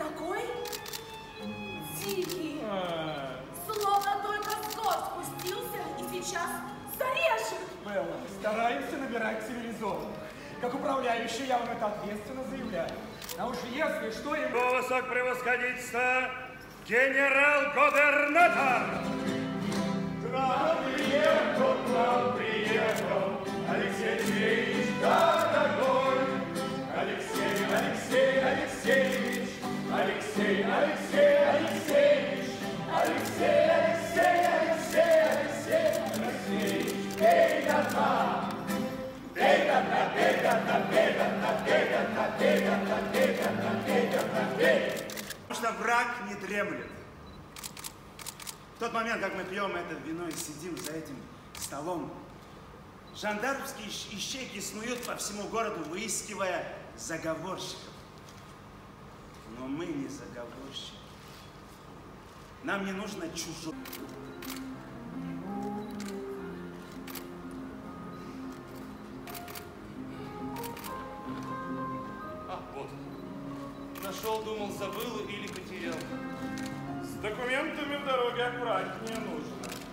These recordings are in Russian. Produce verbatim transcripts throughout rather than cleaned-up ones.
такой дикий. Словно только с гор спустился и сейчас зарежет. Белла, стараемся набирать цивилизованно. Как управляющий я вам это ответственно заявляю. А уж если что... И... Его высокопревосходительство генерал-губернатор! К нам приехал, к нам приехал Алексей Алексеевич дорогой. Алексей, Алексей, Алексеевич, Алексей, Алексей, Алексеевич, Алексей, Алексей, Алексей, Алексей, Алексеевич, пей до дна. Пей до дна, пей до дна, пей до дна, пей до дна, пей до дна, пей до дна, пей до дна, пей. Потому что враг не дремлет. В тот момент, как мы пьем это вино и сидим за этим столом, жандармские ищейки снуют по всему городу, выискивая заговорщиков. Но мы не заговорщики. Нам не нужно чужое. А, вот. Нашел, думал, забыл или потерял. С документами в дороге аккуратнее нужно.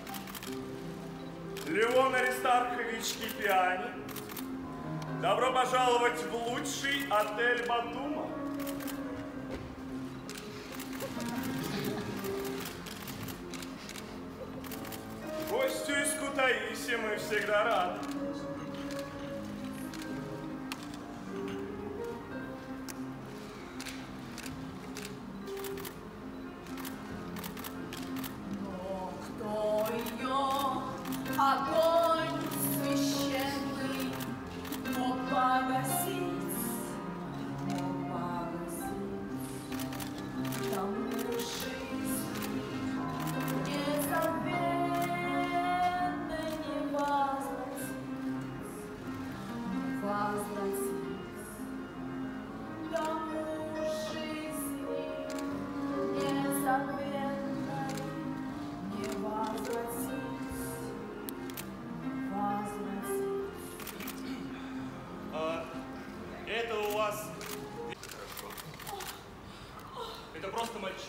Леон Аристархович Кипиани, добро пожаловать в лучший отель Батума. Гостю из Кутаиси мы всегда рады. Огонь священный мог погасить, мог погасить тому жизнь незабвенной не возвратить, возвратить тому жизни незабвенной не возвратить. А, это у вас... Это просто мальчишка.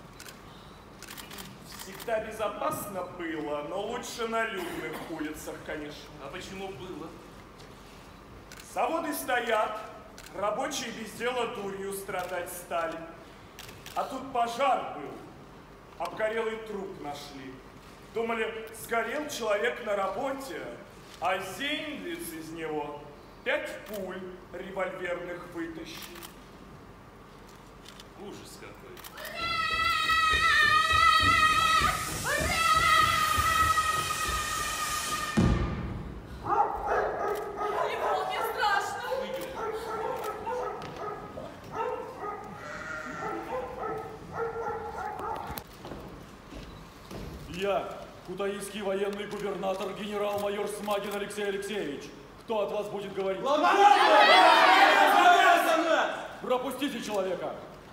Всегда безопасно было, но лучше на людных улицах, конечно. А почему было? Заводы стоят, рабочие без дела дурью страдать стали. А тут пожар был, обгорелый труп нашли. Думали, сгорел человек на работе, а зейнлиц из него пять пуль револьверных вытащил. Ужас какой. Лимон, мне страшно. Я, кутаисский военный губернатор, генерал-майор Смагин Алексей Алексеевич. Кто от вас будет говорить? Пропустите человека.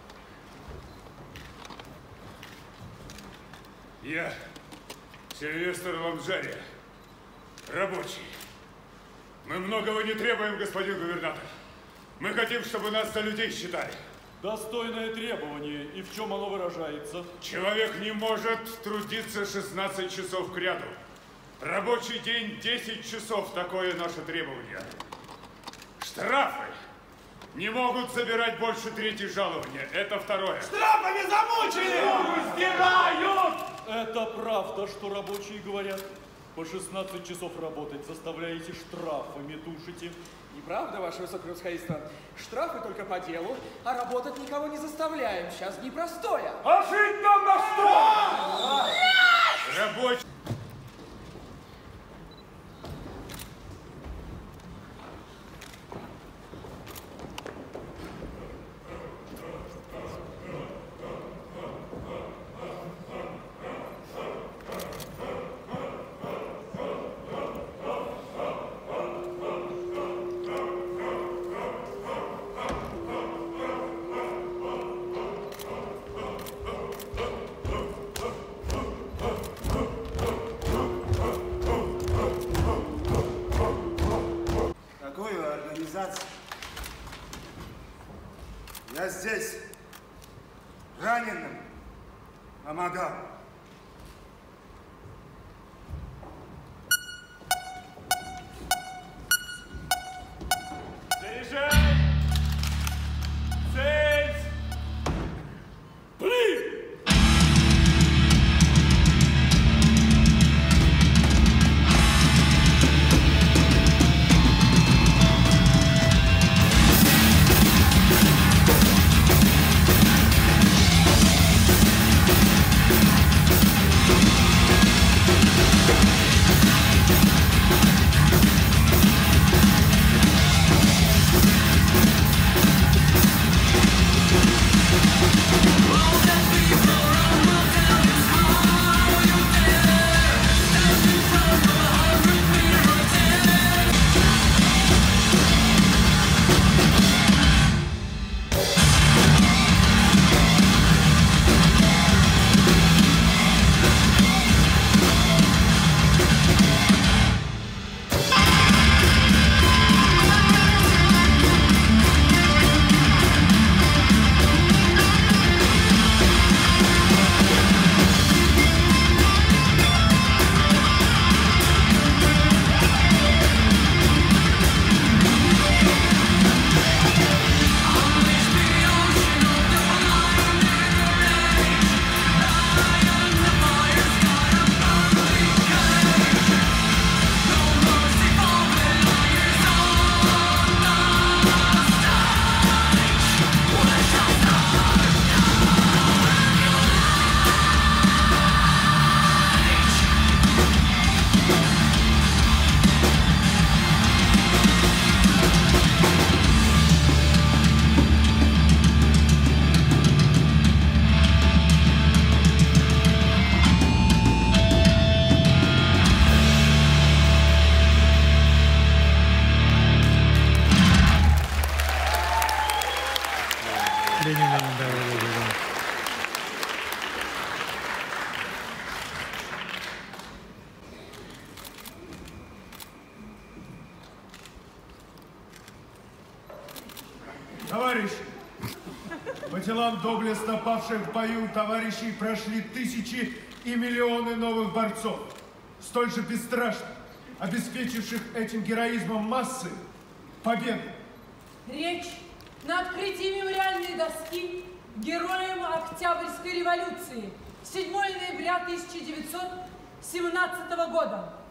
Я, Сильвестр Ламджари, рабочий. Мы многого не требуем, господин губернатор. Мы хотим, чтобы нас за людей считали. Достойное требование. И в чем оно выражается? Человек не может трудиться шестнадцать часов кряду. Рабочий день десять часов. Такое наше требование. Штрафы не могут забирать больше трети жалования. Это второе. Штрафами замучили! Раздирают! Это правда, что рабочие говорят. По шестнадцать часов работать, заставляете штрафами, душите. Неправда, ваше высокопревосходительство. Штрафы только по делу, а работать никого не заставляем. Сейчас непростое. А жить нам на что? Рабочий. раненым помогал. Заряжай! Цель! Пли! Товарищи, по телам доблестно павших в бою товарищей прошли тысячи и миллионы новых борцов, столь же бесстрашно обеспечивших этим героизмом массы победу. Речь на открытии мемориальной доски героям Октябрьской революции седьмого ноября тысяча девятьсот семнадцатого года.